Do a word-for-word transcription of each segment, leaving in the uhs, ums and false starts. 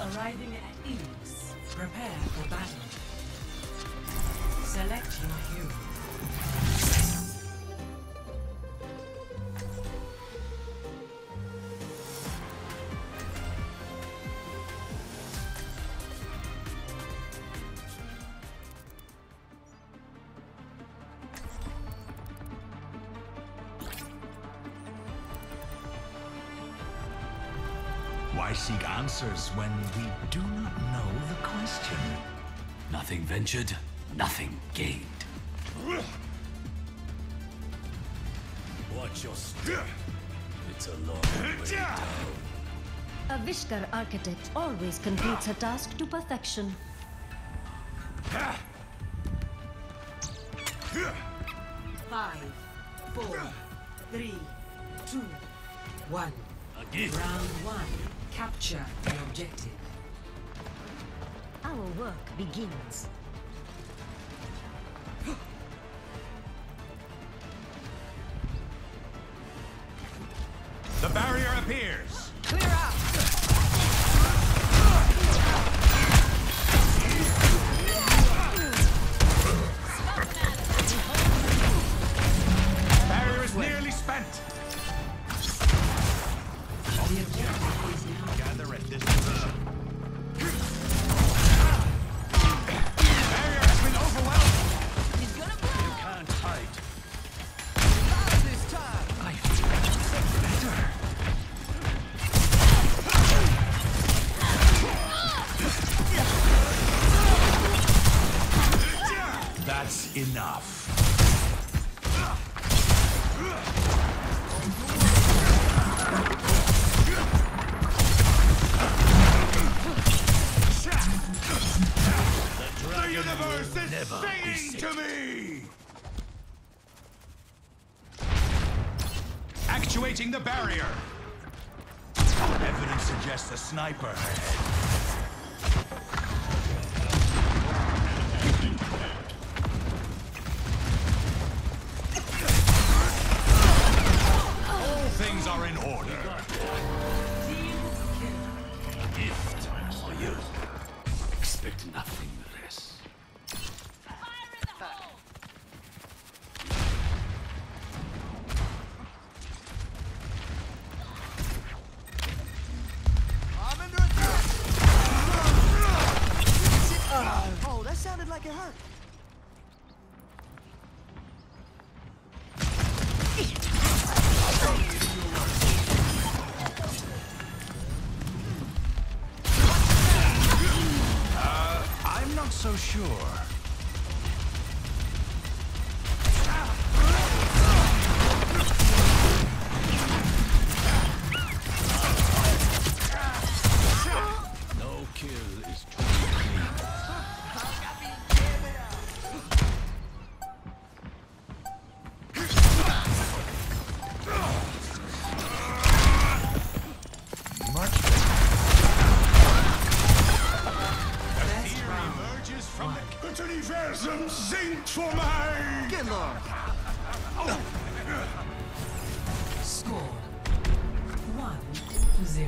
Arriving at Elix. Prepare for battle. Select your hero. Why seek answers when we do not know the question? Nothing ventured, nothing gained. Watch your step. It's a long way down. A Vishkar architect always completes her task to perfection. Five, four, three, two, one. Again. Round one. Capture the objective. Our work begins. The barrier appears! Clear out! Barrier is nearly spent! The objective is now Gather at this position. Barrier has been overwhelmed! He's gonna blow! You can't hide. Not this time! I feel better. That's enough. The universe is singing to me! Actuating the barrier! Evidence suggests a sniper ahead. All things are in order. A gift for you. Expect nothing less. I'm under attack! Oh, that sounded like it hurt. Uh, I'm not so sure. No kill is truly clean. Much Fear emerges from the... Het universum zingt voor mij! Get lost. Score. One to zero.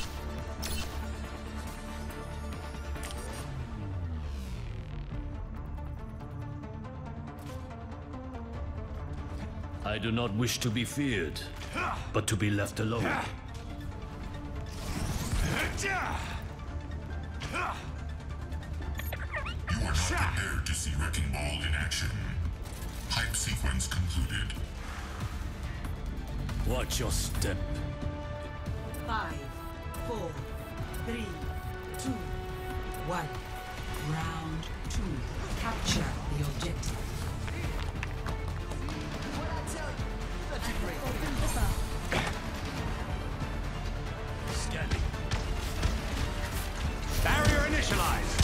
I do not wish to be feared, but to be left alone. You are not prepared to see Wrecking Ball in action. Hype sequence concluded. Watch your step. Five, four, three, two, one. Round two. Capture the objective. Scanning. Barrier initialized!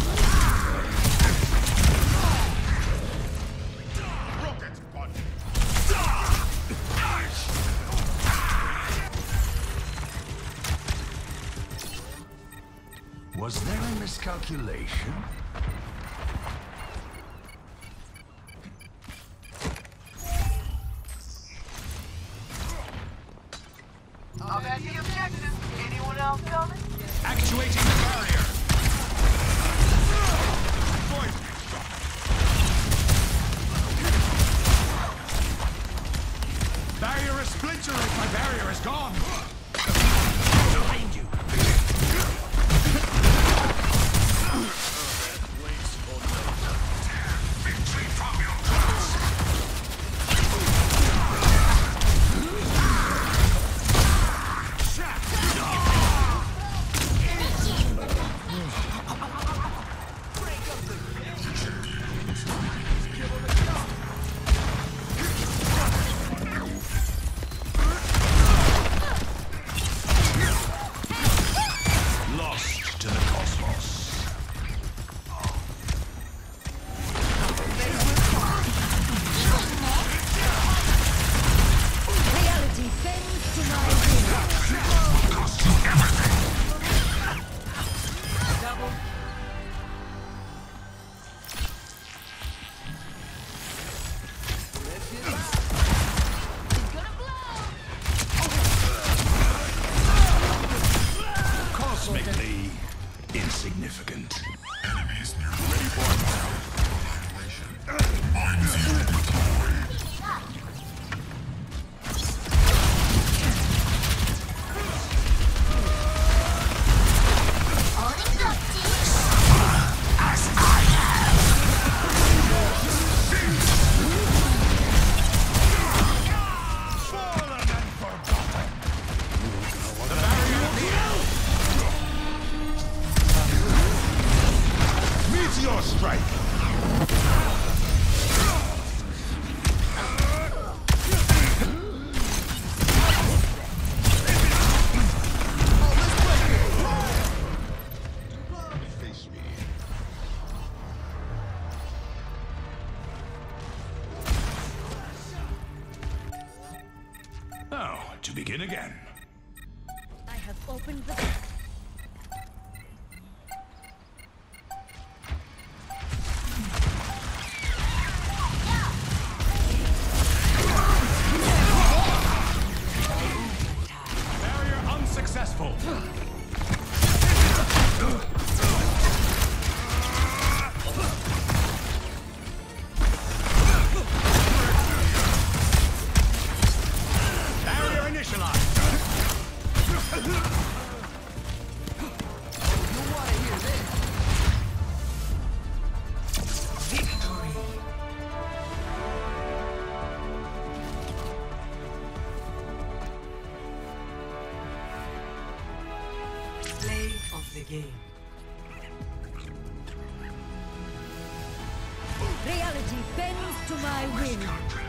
Rocket punch! Was there a miscalculation? I'm at the objective. Anyone else coming? Actuating the barrier! Barrier is splintering! My barrier is gone! Behind you! Victory from your class! Lost to the cosmos. Reality bends to my will. Cost you everything. Double. Let's get loud. It's gonna blow. Cosmically insignificant. Enemies nearly ready for annihilation. Minefield deployed. Fallen and forgotten. The barrier appears. Meteor strike. Face me. Now, to begin again. I have opened the Barrier unsuccessful. Barrier initialized. You wanna hear this? Victory. Play of the game. reality bends to my will.